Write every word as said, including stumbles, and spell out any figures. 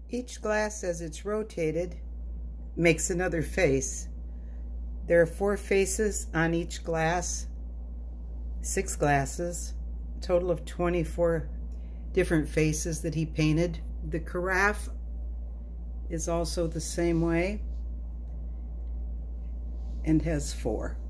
Each glass, as it's rotated, makes another face. There are four faces on each glass, six glasses, a total of twenty-four different faces that he painted. The carafe is also the same way and has four.